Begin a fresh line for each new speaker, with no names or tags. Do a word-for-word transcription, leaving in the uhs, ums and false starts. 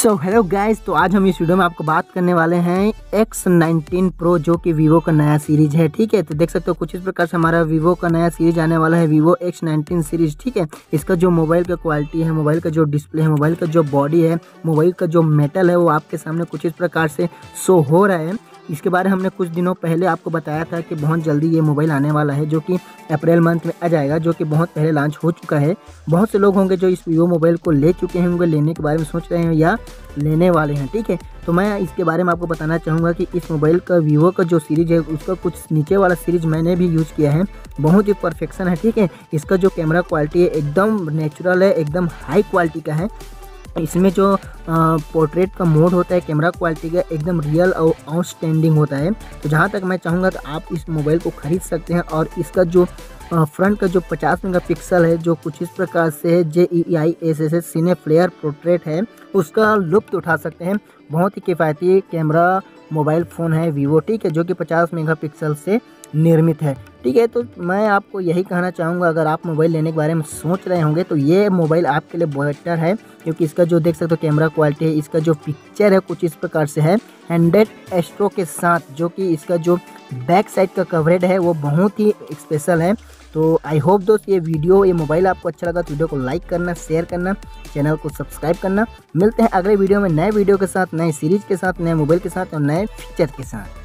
So hello guys, तो आज हम इस वीडियो में आपको बात करने वाले हैं एक्स नाइनटीन प्रो जो कि वीवो का नया सीरीज है। ठीक है, तो देख सकते हो कुछ इस प्रकार से हमारा वीवो का नया सीरीज आने वाला है, वीवो एक्स नाइनटीन सीरीज। ठीक है, इसका जो मोबाइल का क्वालिटी है, मोबाइल का जो डिस्प्ले है, मोबाइल का जो बॉडी है, मोबाइल का जो मेटल है, वो आपके सामने कुछ इस प्रकार से शो हो रहा है। इसके बारे में हमने कुछ दिनों पहले आपको बताया था कि बहुत जल्दी ये मोबाइल आने वाला है, जो कि अप्रैल मंथ में आ जाएगा, जो कि बहुत पहले लॉन्च हो चुका है। बहुत से लोग होंगे जो इस वीवो मोबाइल को ले चुके होंगे, लेने के बारे में सोच रहे हैं या लेने वाले हैं। ठीक है, तो मैं इसके बारे में आपको बताना चाहूँगा कि इस मोबाइल का वीवो का जो सीरीज है उसका कुछ नीचे वाला सीरीज मैंने भी यूज़ किया है, बहुत ही परफेक्शन है। ठीक है, इसका जो कैमरा क्वालिटी है एकदम नेचुरल है, एकदम हाई क्वालिटी का है। इसमें जो पोर्ट्रेट का मोड होता है कैमरा क्वालिटी का एकदम रियल और आउटस्टैंडिंग होता है। तो जहाँ तक मैं चाहूँगा तो आप इस मोबाइल को ख़रीद सकते हैं और इसका जो फ्रंट का जो पचास मेगापिक्सल है, जो कुछ इस प्रकार से है J E I S S S cine flare portrait है, उसका लुत्फ़ उठा सकते हैं। बहुत ही किफ़ायती कैमरा मोबाइल फ़ोन है वीवो। ठीक है, जो कि पचास मेगापिक्सल से निर्मित है। ठीक है, तो मैं आपको यही कहना चाहूँगा, अगर आप मोबाइल लेने के बारे में सोच रहे होंगे तो ये मोबाइल आपके लिए बेटर है, क्योंकि इसका जो देख सकते हो कैमरा क्वालिटी है, इसका जो पिक्चर है कुछ इस प्रकार से है हंड्रेड एस्ट्रो के साथ, जो कि इसका जो बैक साइड का कवरेज है वो बहुत ही स्पेशल है। तो आई होप दोस्त ये वीडियो ये मोबाइल आपको अच्छा लगा तो वीडियो को लाइक करना, शेयर करना, चैनल को सब्सक्राइब करना। मिलते हैं अगले वीडियो में नए वीडियो के साथ, नए सीरीज के साथ, नए मोबाइल के साथ और नए फीचर के साथ।